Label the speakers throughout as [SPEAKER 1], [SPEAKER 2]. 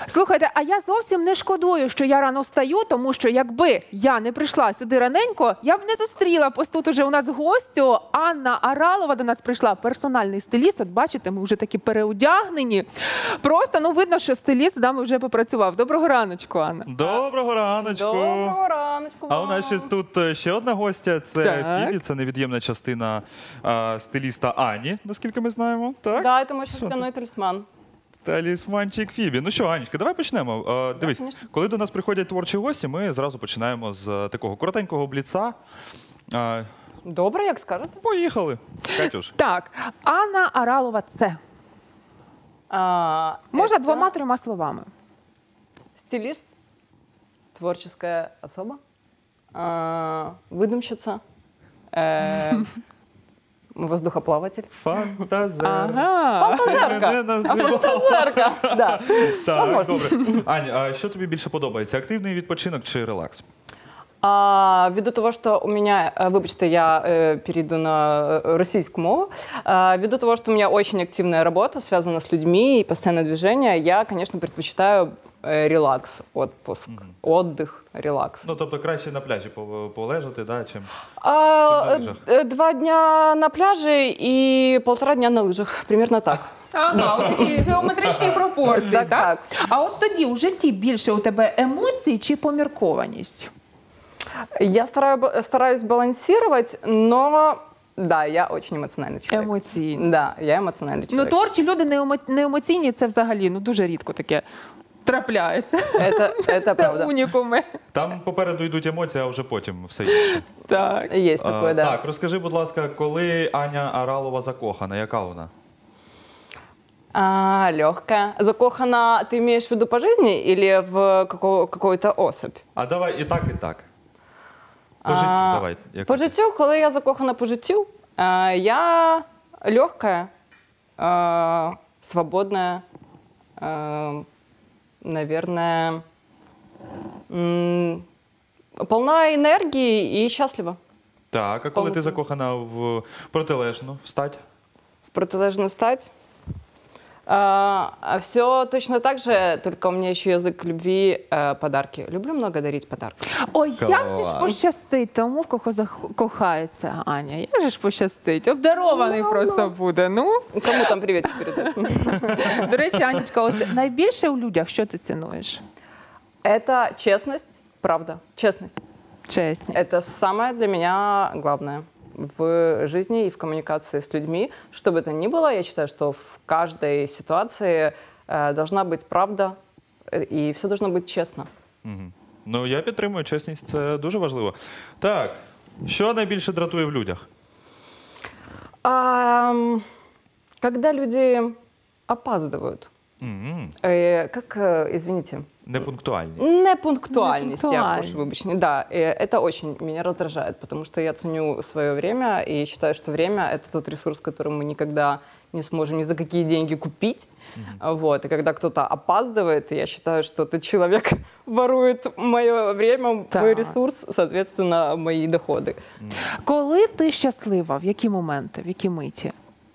[SPEAKER 1] Слухайте, а я зовсім не шкодую, що я рано встаю, тому що якби я не прийшла сюди раненько, я б не зустріла. Ось тут уже у нас гостю Анна Аралова до нас прийшла, персональний стиліст. От бачите, ми вже такі переодягнені. Просто, ну, видно, що стиліст з нами вже попрацював. Доброго раночку, Анна.
[SPEAKER 2] Доброго раночку.
[SPEAKER 3] Доброго раночку.
[SPEAKER 2] А у нас тут ще одна гостя. Це
[SPEAKER 1] Так.
[SPEAKER 2] Фібі, це невід'ємна частина стиліста Ані, наскільки ми знаємо. Так?
[SPEAKER 3] Да, это мой шерстяной талисман.
[SPEAKER 2] Талісманчик Фібі. Ну що, Анечка, давай почнемо. Дивись,
[SPEAKER 3] конечно.
[SPEAKER 2] коли до нас приходять творчі гості, ми зразу починаємо з такого коротенького бліца.
[SPEAKER 3] Добре, як скажете.
[SPEAKER 2] Поїхали. Катюш.
[SPEAKER 1] Так, Анна Аралова – це. Можна
[SPEAKER 3] Это
[SPEAKER 1] двома-трьома словами.
[SPEAKER 3] Стилист, творческая особа, выдумщица, воздухоплаватель.
[SPEAKER 2] Фантазер.
[SPEAKER 1] Ага.
[SPEAKER 3] Фантазерка.
[SPEAKER 2] Мене називали.
[SPEAKER 3] Фантазерка, да.
[SPEAKER 2] Так,
[SPEAKER 3] Возможно.
[SPEAKER 2] добре. Ань, а що тобі більше подобається? Активний відпочинок чи релакс?
[SPEAKER 3] Ввиду того, что у меня, вибачте, я перейду на российскую мову, ввиду того, что у меня очень активная работа, связана с людьми и постоянное движение, я, конечно, предпочитаю релакс, отпуск, отдых, релакс.
[SPEAKER 2] Ну, тобто краще на пляжі полежати, да, чим... на
[SPEAKER 3] 2 дня на пляже и 1,5 дня на лыжах, примерно так.
[SPEAKER 1] Ага, от такі геометричні пропорції, так?
[SPEAKER 3] Так.
[SPEAKER 1] А от тоді у житті більше у тебе емоцій чи поміркованість?
[SPEAKER 3] Я стараюсь балансировать, но да, я очень эмоциональный человек.
[SPEAKER 1] Емоційно.
[SPEAKER 3] Да, я эмоциональный
[SPEAKER 1] Ну,
[SPEAKER 3] человек.
[SPEAKER 1] творчі люди не емоційні, це взагалі дуже рідко таке трапляється.
[SPEAKER 3] Это
[SPEAKER 1] Це
[SPEAKER 3] правда.
[SPEAKER 1] унікуми.
[SPEAKER 2] Там попереду йдуть емоції, а вже потім все інше.
[SPEAKER 1] Так.
[SPEAKER 3] Есть такое, да.
[SPEAKER 2] Так, розкажи, будь ласка, коли Аня Аралова закохана, яка вона?
[SPEAKER 3] Легкая. Закохана, ты имеешь в виду по жизни или в какую-то особь?
[SPEAKER 2] А давай і так, і так. По життю давай. Яка?
[SPEAKER 3] По життю, коли я закохана по життю, я легкая, свободная, наверное, полна энергии и счастлива.
[SPEAKER 2] Так, а коли ти закохана в протилежну стать?
[SPEAKER 3] В противоположную стать. Все точно так же, только у меня еще язык любви, подарки. Люблю много дарить подарки.
[SPEAKER 1] Ой, як же ж
[SPEAKER 2] Клас.
[SPEAKER 1] пощастить тому, в кого закохається Аня. Як же ж пощастить? Обдарований просто буде. Ну,
[SPEAKER 3] Кому там приветик передать?
[SPEAKER 1] до речі, Анечка, от найбільше у людях що ти цінуєш?
[SPEAKER 3] Это честность, правда, честность.
[SPEAKER 1] Чесні.
[SPEAKER 3] Это самое для меня главное в жизни и в коммуникации с людьми. Что бы то ни было, я считаю, что в каждой ситуации должна быть правда, и все должно быть честно.
[SPEAKER 2] Угу. Ну, я підтримую чесність, це дуже важливо. Так, що найбільше дратує в людях?
[SPEAKER 3] Когда люди опаздывают,
[SPEAKER 2] Мгм.
[SPEAKER 3] извините,
[SPEAKER 2] Непунктуальні.
[SPEAKER 3] непунктуальность, я
[SPEAKER 1] Непунктуальность.
[SPEAKER 3] прошу вибачення. Да, это очень меня раздражает, потому что я ценю свое время и считаю, что время — это тот ресурс, который мы никогда не сможем ни за какие деньги купить. Вот. И когда кто-то опаздывает, я считаю, что этот человек ворует мое время,
[SPEAKER 1] Так.
[SPEAKER 3] мой ресурс, соответственно, мои доходы.
[SPEAKER 1] Коли ти щаслива? В які моменти, в які миті?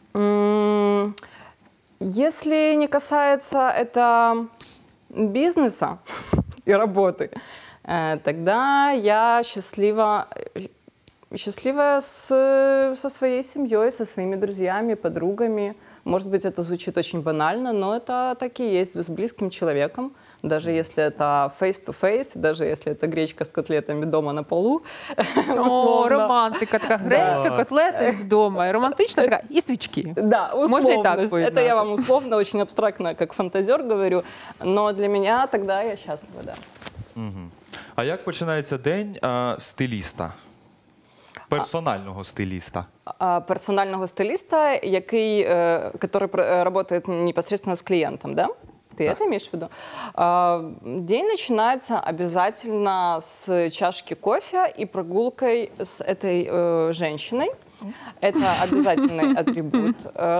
[SPEAKER 3] Если не касается это бизнеса и работы, тогда я счастливая со своей семьей, со своими друзьями, подругами. Может быть, это звучит очень банально, но это так и есть с близким человеком. Даже если это face-to-face, даже если это гречка с котлетами дома на полу.
[SPEAKER 1] О,
[SPEAKER 3] условно.
[SPEAKER 1] романтика, така гречка,
[SPEAKER 2] Да.
[SPEAKER 1] котлети вдома. І романтична така, і свічки.
[SPEAKER 3] Да,
[SPEAKER 1] Можно и так
[SPEAKER 3] условность.
[SPEAKER 1] поедать.
[SPEAKER 3] Это я вам условно, очень абстрактно, как фантазер говорю. Но для меня тогда я счастлива, да.
[SPEAKER 2] Мгм. А як починається день стиліста? Персонального стиліста?
[SPEAKER 3] Персонального стилиста, который работает непосредственно с клиентом, да? Ты это имеешь в виду? День начинается обязательно с чашки кофе и прогулкой с этой женщиной. Это обязательный атрибут.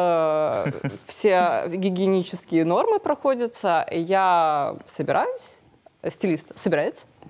[SPEAKER 3] Все гигиенические нормы проходятся. Я собираюсь, стилист собирается,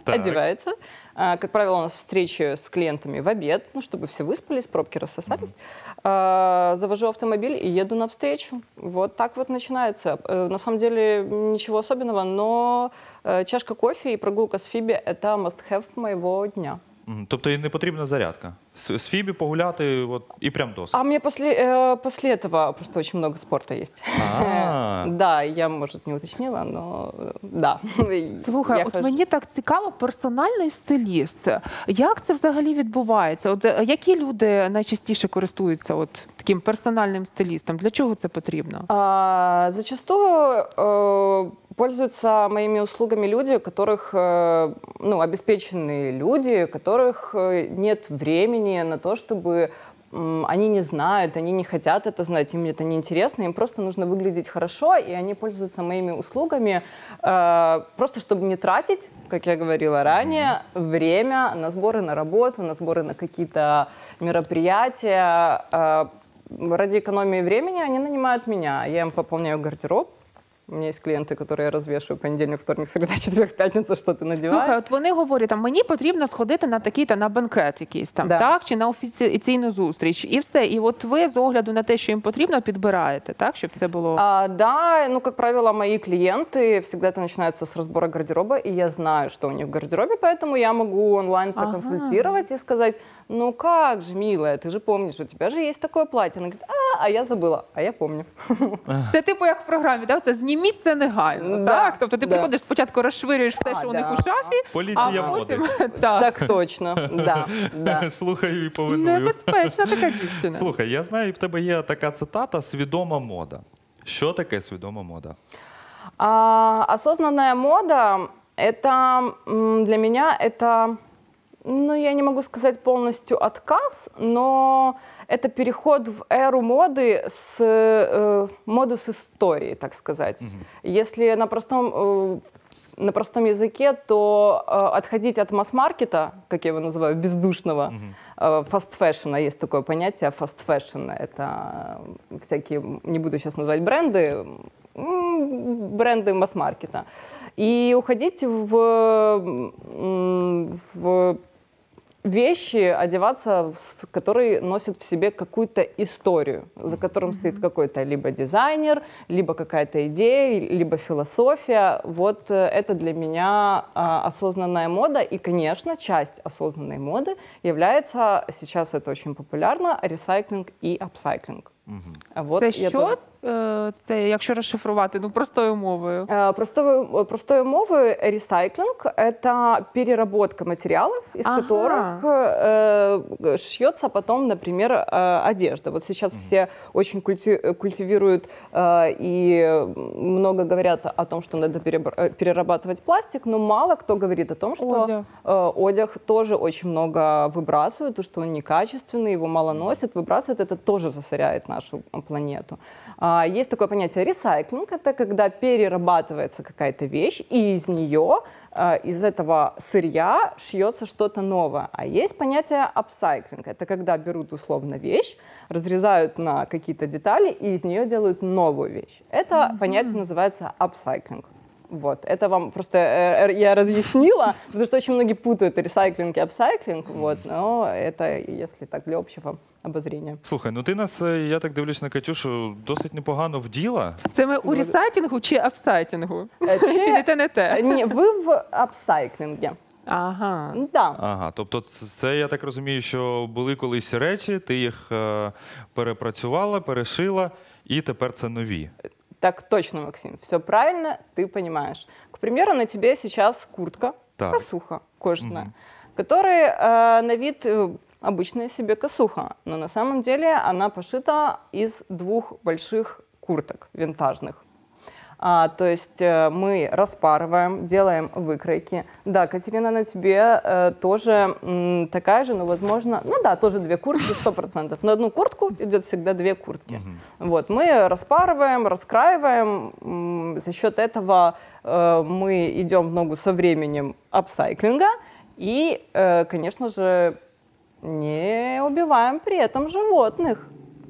[SPEAKER 2] Так.
[SPEAKER 3] одевается. Как правило, у нас встречи с клиентами в обед, ну, чтобы все выспались, пробки рассосались. Завожу автомобиль и еду навстречу. Вот так вот начинается. На самом деле ничего особенного, но чашка кофе и прогулка с Фиби – это must-have моего дня.
[SPEAKER 2] Тобто і не потрібна зарядка. З Фібі погуляти от, і прям досить.
[SPEAKER 3] А мне после этого просто очень много спорта есть.
[SPEAKER 2] А.
[SPEAKER 3] Да, я, может, не уточнила, но да.
[SPEAKER 1] Слухай,
[SPEAKER 3] Я
[SPEAKER 1] от
[SPEAKER 3] хожу.
[SPEAKER 1] мені так цікаво, персональний стиліст. Як це взагалі відбувається? От які люди найчастіше користуються от таким персональним стилістом? Для чого це потрібно?
[SPEAKER 3] Зачастую пользуются моими услугами люди, у которых, ну, обеспеченные люди, у которых нет времени на то, чтобы они не знают, они не хотят это знать, им это неинтересно, им просто нужно выглядеть хорошо, и они пользуются моими услугами просто чтобы не тратить, как я говорила ранее, время на сборы на работу, на сборы на какие-то мероприятия. Ради экономии времени они нанимают меня, я им пополняю гардероб. У меня есть клиенты, которые я развешиваю понедельник, вторник, среда, четверг, пятница, що ти надіваєш.
[SPEAKER 1] Слухай, от вони говорять, там, мені потрібно сходити на такий-то, на бенкет якийсь там,
[SPEAKER 3] Да.
[SPEAKER 1] так, чи на офіційну зустріч, і все. І от ви з огляду на те, що їм потрібно, підбираєте, так, щоб це було...
[SPEAKER 3] Да, ну, как правило, мои клиенты, всегда это начинается с разбора гардероба, и я знаю, что у них в гардеробе, поэтому я могу онлайн проконсультировать и сказать, ну как же, милая, ты же помнишь, у тебя же есть такое платье. Она говорит, а я забыла, а я помню.
[SPEAKER 1] Це типу як в програмі, да? Це зніміть це негайно,
[SPEAKER 3] Да,
[SPEAKER 1] так? Тобто ти
[SPEAKER 3] да.
[SPEAKER 1] приходиш, спочатку розшвирюєш все, що у них
[SPEAKER 3] да.
[SPEAKER 1] у шафі, а
[SPEAKER 2] Поліція
[SPEAKER 1] потім...
[SPEAKER 2] моди.
[SPEAKER 3] Так точно, да, да.
[SPEAKER 2] Слухаю і повинную.
[SPEAKER 1] Небезпечна така дівчина.
[SPEAKER 2] Слухай, я знаю, в тебе є така цитата «свідома мода». Що таке свідома мода?
[SPEAKER 3] Осознанная мода, это для меня это, ну, я не могу сказать полностью отказ, но это переход в эру моды моду с историей, так сказать. Если на простом языке, то отходить от масс-маркета, как я его называю, бездушного, фаст-фэшена, есть такое понятие фаст-фэшн, это всякие, не буду сейчас называть бренды масс-маркета, и уходить в вещи, одеваться, которые носят в себе какую-то историю, за которым стоит какой-то либо дизайнер, либо какая-то идея, либо философия. Вот это для меня осознанная мода. И, конечно, часть осознанной моды является, сейчас это очень популярно, ресайклинг и апсайклинг. Вот
[SPEAKER 1] Це
[SPEAKER 3] я
[SPEAKER 1] що?
[SPEAKER 3] тоже-
[SPEAKER 1] Це, якщо розшифрувати, ну, простою мовою.
[SPEAKER 3] Простой мовы ресайклинг – это переработка материалов, из
[SPEAKER 1] Ага.
[SPEAKER 3] которых шьется потом, например, одежда. Вот сейчас все очень культивируют и много говорят о том, что надо перерабатывать пластик, но мало кто говорит о том, что
[SPEAKER 1] Одяг.
[SPEAKER 3] одяг тоже очень много выбрасывают, то, что он некачественный, его мало носят, выбрасывают, это тоже засоряет нашу планету. Есть такое понятие ресайклинг, это когда перерабатывается какая-то вещь, и из нее, из этого сырья шьется что-то новое. А есть понятие апсайклинг, это когда берут условно вещь, разрезают на какие-то детали, и из нее делают новую вещь. Это понятие называется апсайклинг. Вот, это вам просто я разъяснила, потому что очень многие путают ресайклинг и апсайклинг, вот, но это, если так, для общего обозрения.
[SPEAKER 2] Слухай, ну ти нас, я так дивлюсь на Катюшу, досить непогано вділа.
[SPEAKER 1] Це ми у ресайтингу чи апсайтингу?
[SPEAKER 3] Чи-
[SPEAKER 1] Чи не те, не те?
[SPEAKER 3] Не, вы в апсайклинге.
[SPEAKER 1] Ага.
[SPEAKER 3] Да.
[SPEAKER 2] Ага, тобто це, я так розумію, що були колись речі, ти їх перепрацювала, перешила, і тепер це нові.
[SPEAKER 3] Так точно, Максим, все правильно, ты понимаешь. К примеру, на тебе сейчас куртка,
[SPEAKER 2] Так.
[SPEAKER 3] косуха кожаная, которая на вид обычная себе косуха, но на самом деле она пошита из двух больших курток винтажных. То есть мы распарываем, делаем выкройки. Да, Катерина, на тебе тоже такая же, но, возможно, ну да, тоже две куртки, 100%. На одну куртку идет всегда две куртки. Вот, мы распарываем, раскраиваем. За счет этого мы идем в ногу со временем апсайклинга и, конечно же, не убиваем при этом животных.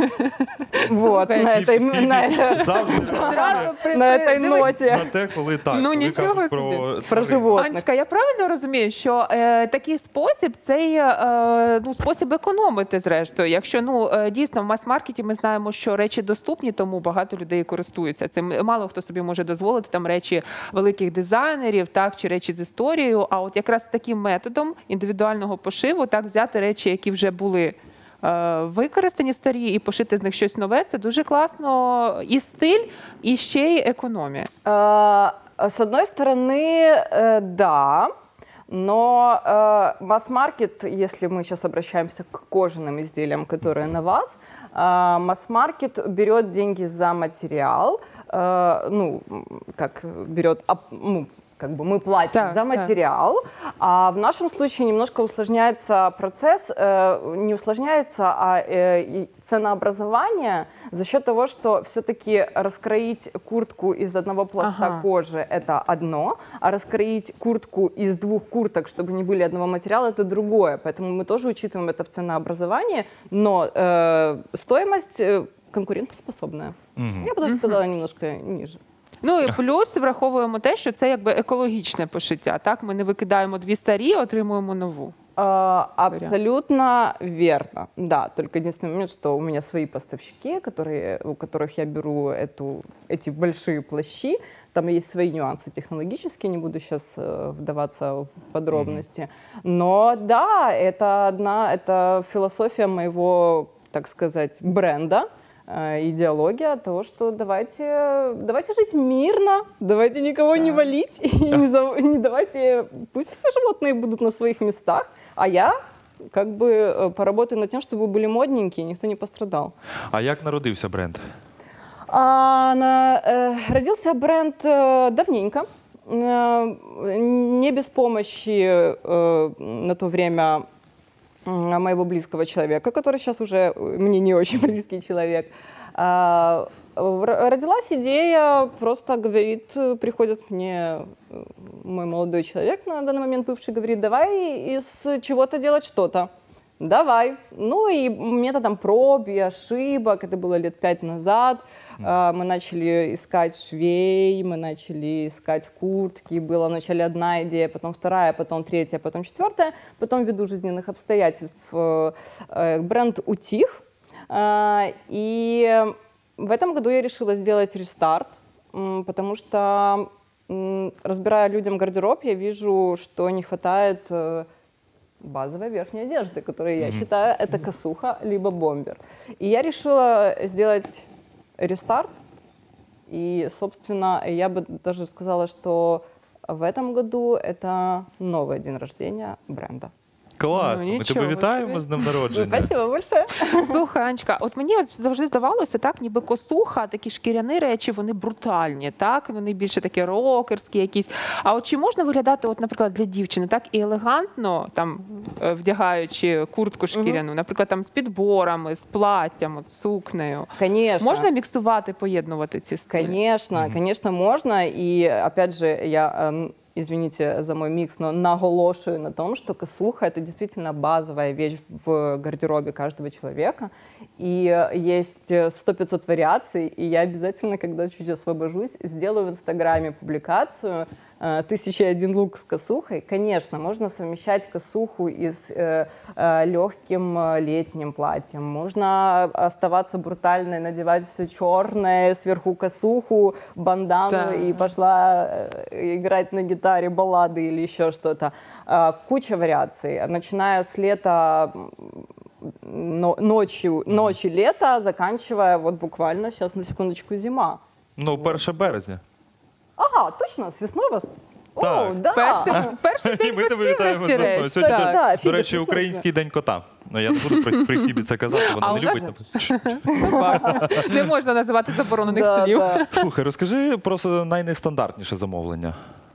[SPEAKER 3] Вот,
[SPEAKER 1] Слухай,
[SPEAKER 3] на этой
[SPEAKER 2] Завжди
[SPEAKER 3] на этой
[SPEAKER 1] дивись,
[SPEAKER 3] ноте.
[SPEAKER 2] на те, коли так.
[SPEAKER 1] Ну,
[SPEAKER 2] коли
[SPEAKER 1] нічого
[SPEAKER 2] кажуть
[SPEAKER 1] собі.
[SPEAKER 3] Про
[SPEAKER 2] тварин.
[SPEAKER 3] животних.
[SPEAKER 1] Анечка, я правильно розумію, що такий спосіб це є, спосіб економити, зрештою. Якщо дійсно в мас-маркеті ми знаємо, що речі доступні, тому багато людей користуються цим. Мало хто собі може дозволити там речі великих дизайнерів, так, чи речі з історією. А от якраз таким методом індивідуального пошиву так взяти речі, які вже були використані старі, і пошити з них щось нове, це дуже класно. І стиль, і ще й економія.
[SPEAKER 3] С одной стороны, да, но масс-маркет, если мы сейчас обращаемся к кожаным изделиям, которые на вас, масс-маркет берет деньги за материал, как бы мы платим
[SPEAKER 1] Так,
[SPEAKER 3] за материал, а в нашем случае немножко усложняется процесс, не усложняется, а и ценообразование за счет того, что все-таки раскроить куртку из одного пласта кожи – это одно, а раскроить куртку из двух курток, чтобы не были одного материала – это другое. Поэтому мы тоже учитываем это в ценообразовании, но стоимость конкурентоспособная. Я бы даже сказала, немножко ниже.
[SPEAKER 1] Ну і плюс враховуємо те, що це якби екологічне пошиття. Так, ми не викидаємо дві старі, отримуємо нову.
[SPEAKER 3] Абсолютно верно. Да, только единственный момент, что у меня свои поставщики, у которых я беру эти большие плащи. Там есть свои нюансы технологические, не буду сейчас вдаваться в подробности. Но да, это философия моего, так сказать, бренда. Идеология того, что давайте жить мирно, давайте никого не валить, и не давайте, пусть все животные будут на своих местах, а я как бы поработаю над тем, чтобы были модненькие, никто не пострадал.
[SPEAKER 2] А як народився бренд?
[SPEAKER 3] Родился бренд давненько, не без помощи на то время моего близкого человека, который сейчас уже мне не очень близкий человек. Родилась идея, просто говорит, приходит мне мой молодой человек, на данный момент бывший, говорит, давай из чего-то делать что-то. Давай. Ну и методом проб и ошибок, это было лет 5 назад, мы начали искать швей, мы начали искать куртки. Была вначале одна идея, потом вторая, потом третья, потом четвертая. Потом, ввиду жизненных обстоятельств, бренд утих. И в этом году я решила сделать рестарт, потому что, разбирая людям гардероб, я вижу, что не хватает базовой верхней одежды, которая, я считаю, это косуха либо бомбер. И я решила сделать рестарт. И, собственно, я бы даже сказала, что в этом году это новый день рождения бренда.
[SPEAKER 2] Класно, ми
[SPEAKER 1] нічого
[SPEAKER 2] тебе вітаємо
[SPEAKER 1] собі.
[SPEAKER 2] з днем народження.
[SPEAKER 3] Спасибо большое.
[SPEAKER 1] Слухай, Анечка, от мені завжди здавалося, так, ніби косуха, такі шкіряні речі, вони брутальні, так, вони більше такі рокерські якісь. А от чи можна виглядати, от, наприклад, для дівчини, так, і елегантно, там, вдягаючи куртку шкіряну, наприклад, там, з підборами, з платтям, от, сукнею?
[SPEAKER 3] Конечно.
[SPEAKER 1] Можна міксувати, поєднувати ці стилі?
[SPEAKER 3] Конечно, конечно, можно. И, опять же, я... Извините за мой микс, но наголошую на том, что косуха – это действительно базовая вещь в гардеробе каждого человека. И есть 100-500 вариаций, и я обязательно, когда чуть освобожусь, сделаю в Инстаграме публикацию «1001 лук с косухой». Конечно, можно совмещать косуху и с легким летним платьем. Можно оставаться брутальной, надевать все черное, сверху косуху, бандану,
[SPEAKER 1] Да.
[SPEAKER 3] и пошла играть на гитаре баллады или еще что-то. Куча вариаций. Начиная с лета, ночи лета, заканчивая вот буквально сейчас на секундочку зима.
[SPEAKER 2] Ну, 1 березня.
[SPEAKER 3] Ага, точно, с весной вас?
[SPEAKER 2] Так.
[SPEAKER 3] О, да.
[SPEAKER 1] Перший
[SPEAKER 2] І
[SPEAKER 1] день
[SPEAKER 2] ми тебе
[SPEAKER 1] весни,
[SPEAKER 2] вітаємо з весною.
[SPEAKER 1] врешті-решт.
[SPEAKER 2] Сьогодні,
[SPEAKER 3] Так. Да,
[SPEAKER 2] до
[SPEAKER 3] Фібі,
[SPEAKER 2] речі,
[SPEAKER 3] звісно.
[SPEAKER 2] український день кота. Ну, я не буду при Фібі це казати, вона
[SPEAKER 1] А
[SPEAKER 2] не
[SPEAKER 1] у нас-
[SPEAKER 2] любить.
[SPEAKER 1] Не можна називати заборонених
[SPEAKER 3] Да,
[SPEAKER 1] слів.
[SPEAKER 3] да.
[SPEAKER 2] Слухай, розкажи про найнестандартніше замовлення.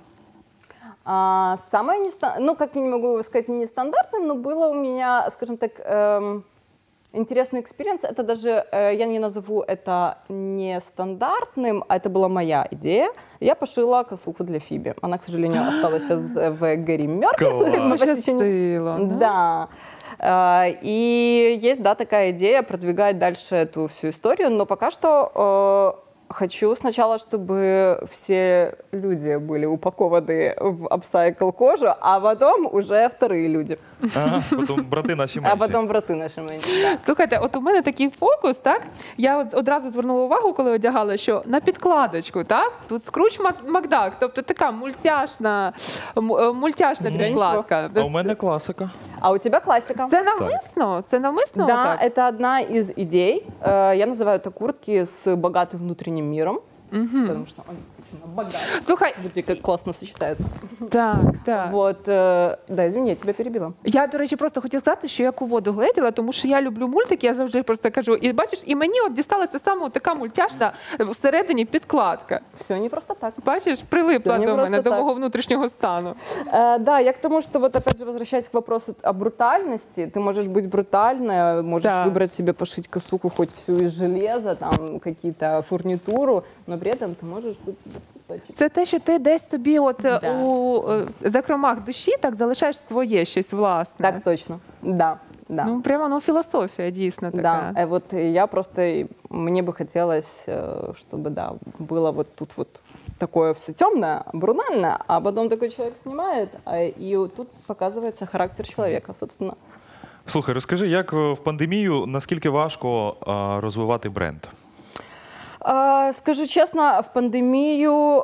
[SPEAKER 3] Самое ну, как я не могу сказать, нестандартным, но было у меня, скажем так, интересный экспириенс. Это даже, я не назову это нестандартным, а это была моя идея. Я пошила косуху для Фиби. Она, к сожалению, осталась сейчас в гримерке.
[SPEAKER 2] Класс.
[SPEAKER 3] Мы почти еще не-
[SPEAKER 1] Пощастило, да?
[SPEAKER 3] Да. И есть, да, такая идея продвигать дальше эту всю историю, но пока что хочу сначала, чтобы все люди были упакованы в upcycle кожу, а потом уже вторые люди.
[SPEAKER 2] Ага, потім брати наші менші.
[SPEAKER 3] А потом брати наші менші. Да.
[SPEAKER 1] Слухайте, от у мене такий фокус, так? Я от одразу звернула увагу, коли одягала, що на підкладочку, так? Тут Скрудж Макдак, тобто така мультяшна підкладка.
[SPEAKER 2] А у мене класика.
[SPEAKER 3] А у тебя классика.
[SPEAKER 1] Це навмисно? Це навмисно?
[SPEAKER 3] Да,
[SPEAKER 1] отак?
[SPEAKER 3] это одна из идей. Я называю это куртки с богатым внутренним миром, потому что он действительно богатый.
[SPEAKER 1] Слухай,
[SPEAKER 3] Смотрите, как классно сочетается.
[SPEAKER 1] так, так.
[SPEAKER 3] Вот, да, извини, я тебя перебила.
[SPEAKER 1] Я, до речі, просто хотіла сказати, що я воду гледіла, тому що я люблю мультики, я завжди просто кажу. І бачиш, і мені от дісталася саме така мультяшна всередині підкладка.
[SPEAKER 3] Все не просто так.
[SPEAKER 1] Бачиш, прилипла
[SPEAKER 3] Все не
[SPEAKER 1] до мене,
[SPEAKER 3] просто
[SPEAKER 1] до
[SPEAKER 3] так.
[SPEAKER 1] мого внутрішнього стану.
[SPEAKER 3] Да, я к тому, что вот опять же, возвращаясь к вопросу о брутальности, ты можешь быть брутальной, можешь
[SPEAKER 1] Да.
[SPEAKER 3] выбрать себе пошить косуху хоть всю из железа, там какие-то фурнитуру, но при этом ты можешь быть себе кусочек.
[SPEAKER 1] Це те, що ти десь собі от
[SPEAKER 3] Да.
[SPEAKER 1] у закромах душі так залишаєш своє щось власне.
[SPEAKER 3] Так точно, да. Да.
[SPEAKER 1] Ну, прямо філософія дійсно така.
[SPEAKER 3] Да, вот я просто, мне бы хотелось, чтобы, да, было вот тут вот такое все темное, брутальное, а потом такой человек снимает, и вот тут показывается характер человека, собственно.
[SPEAKER 2] Слухай, розкажи, як в пандемію, наскільки важко розвивати бренд?
[SPEAKER 3] Скажу честно, в пандемию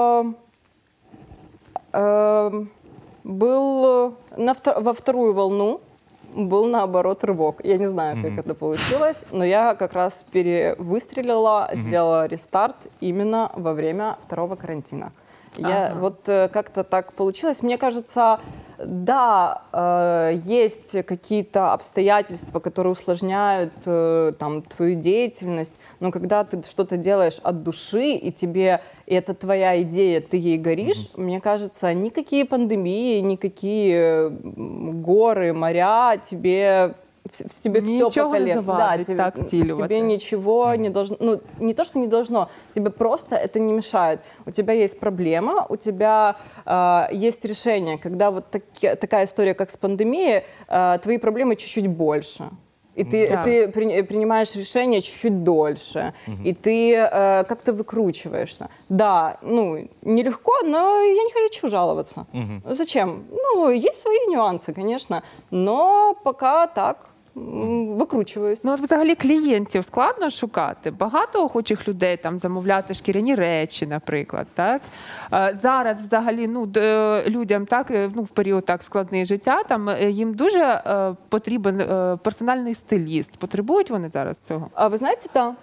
[SPEAKER 3] был во вторую волну, был наоборот рывок. Я не знаю, как это получилось, но я как раз выстрелила, сделала рестарт именно во время второго карантина. Я вот как-то так получилось. Мне кажется, да, есть какие-то обстоятельства, которые усложняют там твою деятельность, но когда ты что-то делаешь от души, и это твоя идея, ты ей горишь, мне кажется, никакие пандемии, никакие горы, моря тебе все
[SPEAKER 1] Нічого
[SPEAKER 3] по
[SPEAKER 1] не
[SPEAKER 3] колено.
[SPEAKER 1] завадить
[SPEAKER 3] тебе,
[SPEAKER 1] так втілювати.
[SPEAKER 3] тебе ничего не должно, ну не то, что не должно, тебе просто это не мешает. У тебя есть проблема, у тебя есть решение, когда вот такая история, как с пандемией, твои проблемы чуть-чуть больше. И ты принимаешь решение чуть-чуть дольше, и ты как-то выкручиваешься. Да, ну, нелегко, но я не хочу жаловаться. Зачем? Ну, есть свои нюансы, конечно, но пока так. Викручуюсь.
[SPEAKER 1] Ну, от взагалі клієнтів складно шукати. Багато охочих людей там замовляти шкіряні речі, наприклад. Так? Зараз взагалі людям так, в період так складний життя, там їм дуже потрібен персональний стиліст. Потребують вони зараз цього?
[SPEAKER 3] А вы знаете, да.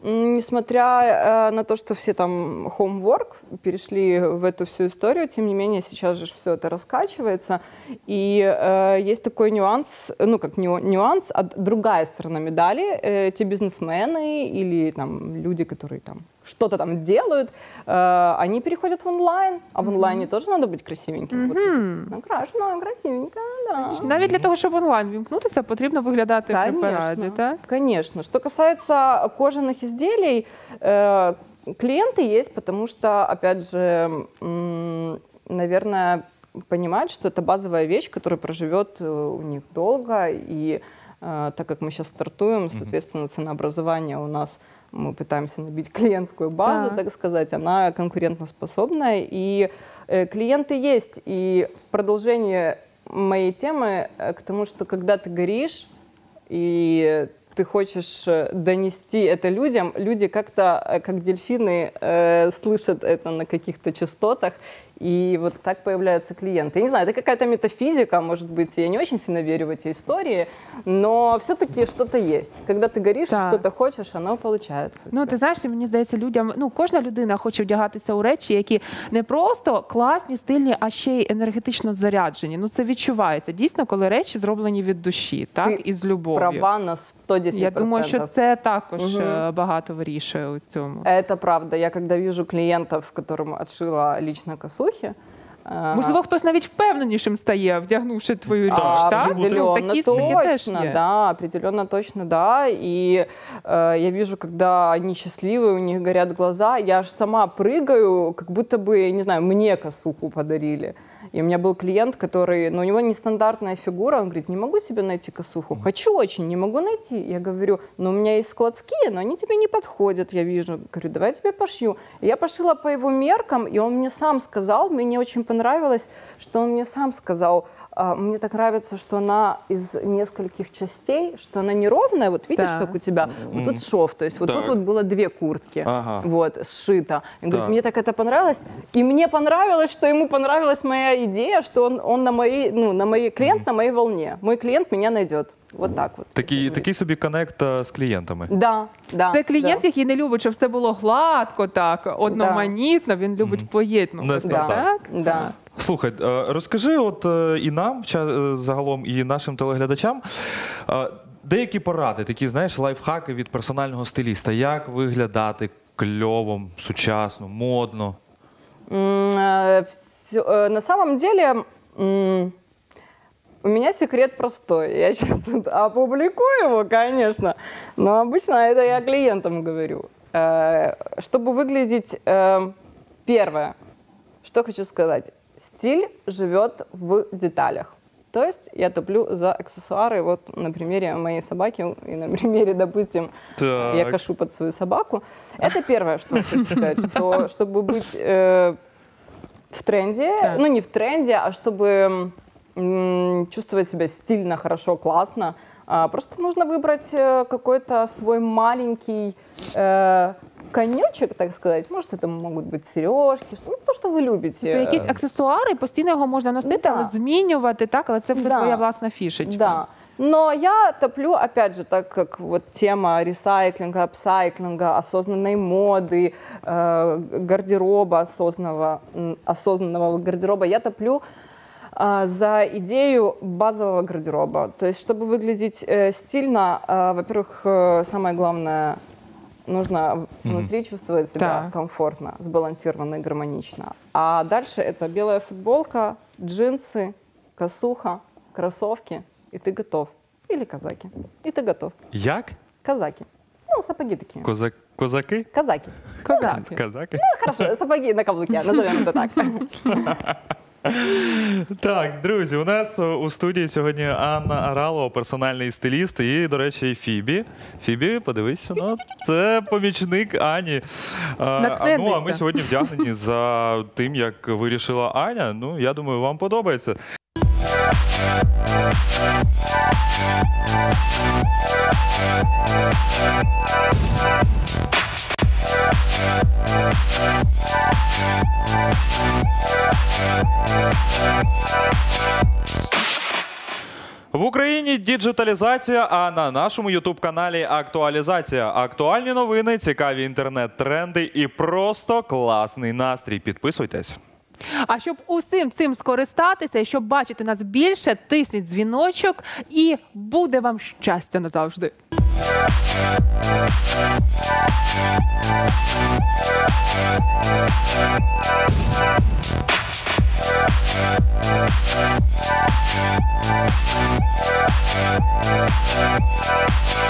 [SPEAKER 3] Несмотря на то, что все там homework перешли в эту всю историю, тем не менее сейчас же все это раскачивается. И есть такой нюанс, ну как нюанс, а другая сторона медали. Те бизнесмены или там люди, которые там что-то там делают, они переходят в онлайн, а в онлайне тоже надо быть красивеньким. Вот, накрашена, красивенько, да.
[SPEAKER 1] Навіть для того, щоб онлайн вімкнутися, потрібно виглядати при параді, так?
[SPEAKER 3] Конечно. Что касается кожаных изделий, клиенты есть, потому что, опять же, наверное, понимают, что это базовая вещь, которая проживет у них долго, и так как мы сейчас стартуем, соответственно, ценообразование у нас, мы пытаемся набить клиентскую базу, так сказать, она конкурентоспособная, и клиенты есть. И в продолжение моей темы к тому, что когда ты горишь, и ты хочешь донести это людям, люди как-то, как дельфины, слышат это на каких-то частотах, и вот так появляются клиенты. Я не знаю, это какая-то метафизика, может быть, я не очень сильно верю в эти истории, но все-таки что-то есть. Когда ты горишь, что-то хочешь, оно получается.
[SPEAKER 1] Ну, ти знаєш, мені здається, людям, кожна людина хоче вдягатися у речі, які не просто класні, стильні, а ще й енергетично заряджені. Ну, це відчувається. Дійсно, коли речі зроблені від душі, так, і з любов'ю.
[SPEAKER 3] Права на 110%.
[SPEAKER 1] Я думаю, що це також багато вирішує у цьому.
[SPEAKER 3] Это правда. Я когда вижу клиентов, которым отшила лично косухи,
[SPEAKER 1] Можливо, хтось навіть впевненішим стає, вдягнувши твою річ, так?
[SPEAKER 3] Определенно
[SPEAKER 1] Такі теж
[SPEAKER 3] точно,
[SPEAKER 1] є.
[SPEAKER 3] да, определенно точно, да. И я вижу, когда они счастливы, у них горят глаза, я аж сама прыгаю, как будто бы, не знаю, мне косуху подарили. И у меня был клиент, который, ну, у него нестандартная фигура, он говорит, не могу себе найти косуху, хочу очень, не могу найти. Я говорю, ну, у меня есть складские, но они тебе не подходят, я вижу. Говорю, давай я тебе пошью. И я пошила по его меркам, и он мне сам сказал, мне очень понравилось, что он мне сам сказал, мне так нравится, что она из нескольких частей, что она неровная, вот видишь,
[SPEAKER 1] Да.
[SPEAKER 3] как у тебя, вот тут шов, то есть вот
[SPEAKER 2] Так.
[SPEAKER 3] тут вот было 2 куртки,
[SPEAKER 2] Ага.
[SPEAKER 3] вот, сшито. Он говорит,
[SPEAKER 2] Так.
[SPEAKER 3] мне так это понравилось, и мне понравилось, что ему понравилась моя идея, что он на моей, ну, на моей, клиент на моей волне, мой клиент меня найдет, вот так вот.
[SPEAKER 2] Такий собі коннект з клієнтами.
[SPEAKER 3] Да, да.
[SPEAKER 1] Це клієнт,
[SPEAKER 3] да.
[SPEAKER 1] який не любить, щоб все було гладко, так, одноманітно, він любить поєднувати.
[SPEAKER 2] Не
[SPEAKER 1] Так?
[SPEAKER 3] Да.
[SPEAKER 2] Слухай, розкажи от і нам, загалом, і нашим телеглядачам, деякі поради, такі, знаєш, лайфхаки від персонального стиліста. Як виглядати кльово, сучасно, модно?
[SPEAKER 3] На самом деле, у меня секрет простой. Я сейчас тут опубликую его, конечно, но обычно это я клиентам говорю. Чтобы выглядеть, первое, что хочу сказать. Стиль живет в деталях. То есть я топлю за аксессуары. Вот на примере моей собаки и на примере, допустим,
[SPEAKER 2] Так.
[SPEAKER 3] я кошу под свою собаку. Это первое, что я хочу сказать, что чтобы быть в тренде,
[SPEAKER 1] Так.
[SPEAKER 3] ну не в тренде, а чтобы чувствовать себя стильно, хорошо, классно, просто нужно выбрать какой-то свой маленький конечек, так сказать. Может, это могут быть сережки, ну, то, что вы любите.
[SPEAKER 1] Тобто якісь аксесуари, постійно його можна носити,
[SPEAKER 3] Да.
[SPEAKER 1] але змінювати, так, але це буде
[SPEAKER 3] Да.
[SPEAKER 1] твоя власна фішечка.
[SPEAKER 3] Да. Но я топлю, опять же, так как вот тема ресайклинга, апсайклинга, осознанной моды, гардероба осознанного гардероба, я топлю за идею базового гардероба. То есть, чтобы выглядеть стильно, во-первых, самое главное, нужно внутри чувствовать себя
[SPEAKER 1] Так.
[SPEAKER 3] комфортно, сбалансированно и гармонично. А дальше это белая футболка, джинсы, косуха, кроссовки, и ты готов. Или казаки, и ты готов.
[SPEAKER 2] Як?
[SPEAKER 3] Казаки. Ну, сапоги такие.
[SPEAKER 2] Козаки?
[SPEAKER 3] Казаки.
[SPEAKER 1] Козаки.
[SPEAKER 2] Казаки?
[SPEAKER 3] Хорошо, сапоги на каблуке, назовем это так.
[SPEAKER 2] Так, друзі, у нас у студії сьогодні Анна Аралова, персональний стиліст, і, до речі, Фібі. Фібі, подивися, ну, це помічник Ані. А
[SPEAKER 1] Натхненниця.
[SPEAKER 2] ми сьогодні вдягнені за тим, як вирішила Аня. Ну, я думаю, вам подобається. В Україні діджиталізація, а на нашому ютуб-каналі актуалізація. Актуальні новини, цікаві інтернет-тренди і просто класний настрій. Підписуйтесь.
[SPEAKER 1] А щоб усім цим скористатися і щоб бачити нас більше, тисніть дзвіночок і буде вам щастя назавжди.
[SPEAKER 4] We'll be right back.